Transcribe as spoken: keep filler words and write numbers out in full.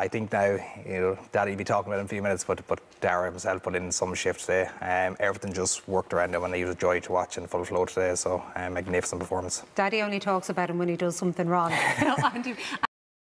I think now, you know, Daddy will be talking about it in a few minutes, but but Dara himself put in some shift today. Um, everything just worked around him, and he was a joy to watch in full flow today. So, um, magnificent performance. Daddy only talks about him when he does something wrong.